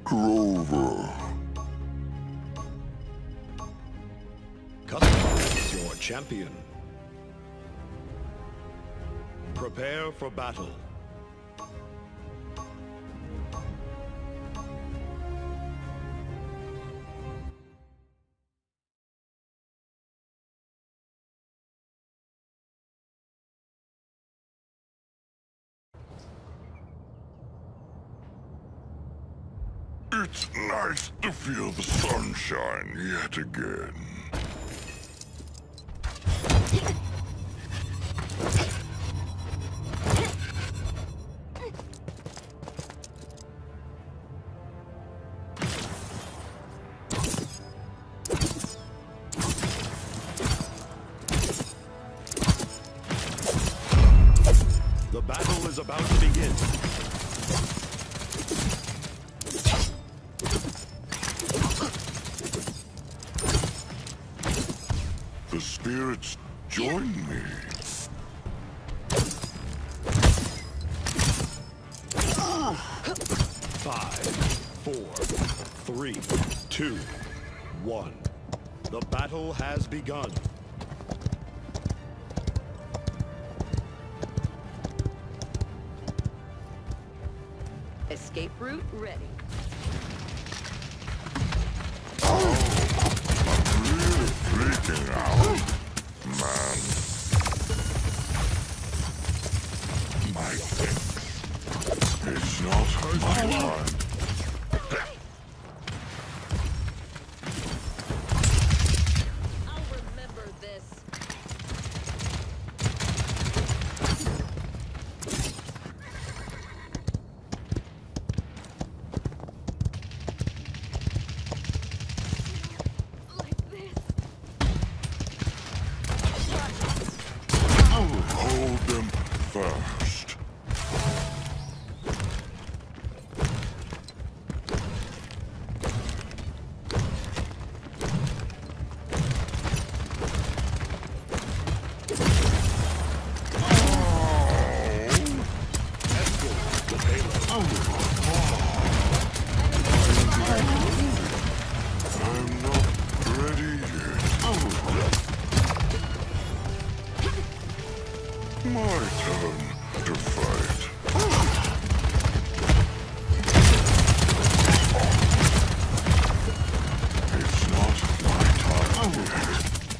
Grover. Customize your champion. Prepare for battle. It's nice to feel the sunshine yet again. The battle is about to begin. The spirits join me. Five, four, three, two, one. The battle has begun. Escape route ready. I'm really freaking out, man. My things. It's not my time. I'll remember this. Like this. Hold them first. Escort the payload. I'm not ready yet. My turn to fight. It's not my time yet.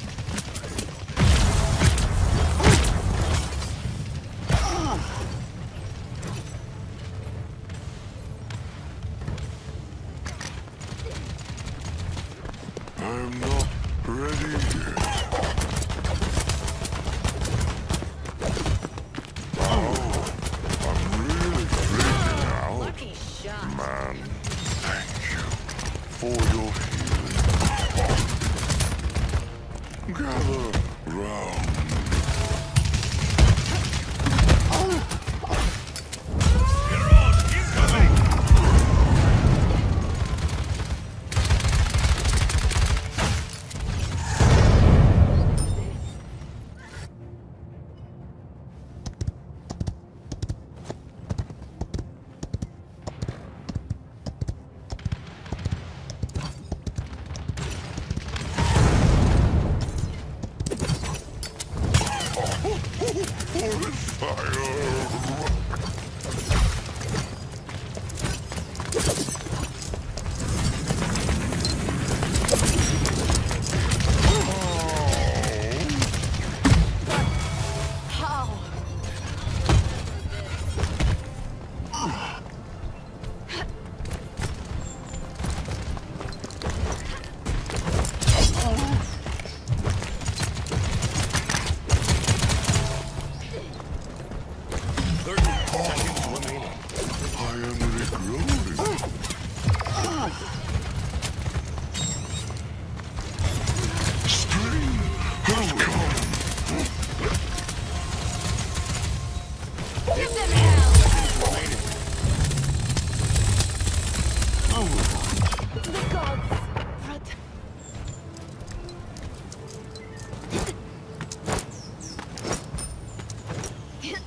I'm not ready yet. I'm really freaking out, Lucky shot. man. Thank you for your healing. Gather round.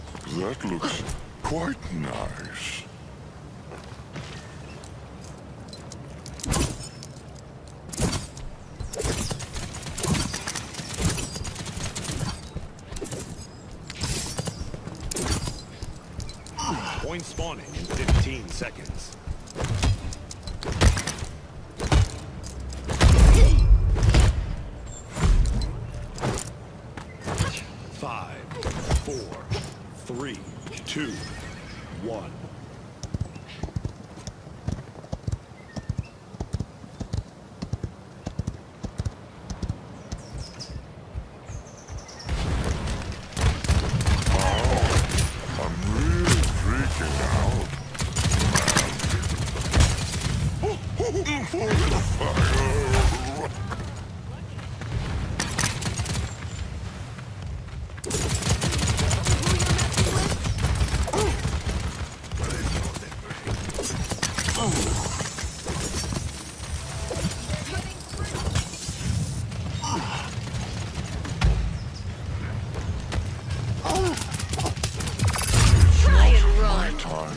That looks quite nice. Coin spawning in 15 seconds. 5, 4, 3, 2, 1. I'm really freaking out. For the fire! Try and run. Time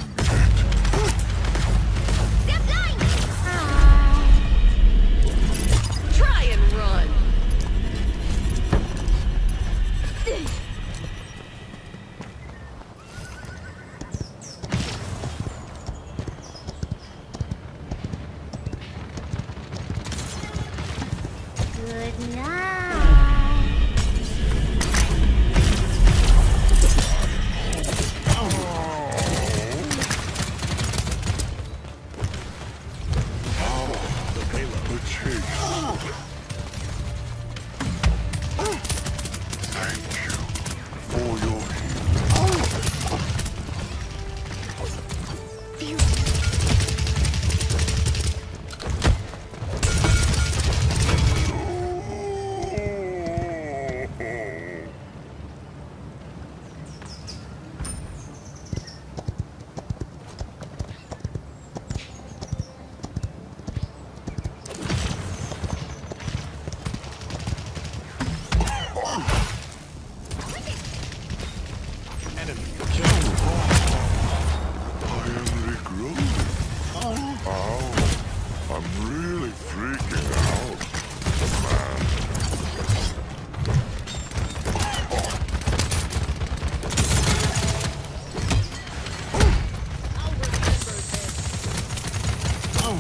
Try and run. Good night. The payload. the chase. Thank you for your healing. Enemy killed. I am regrowing. Ow. I'm really freaking out. Man. I'll remember this.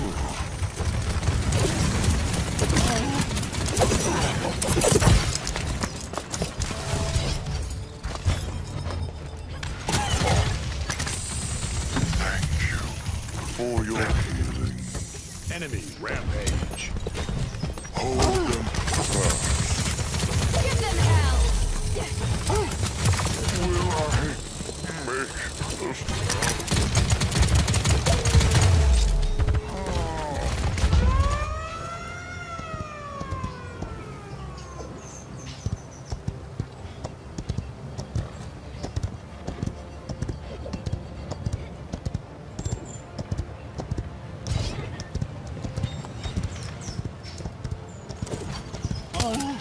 Thank you for your healing. Enemy rampage. Hold them fast. Give them hell. Will I make this? Oh.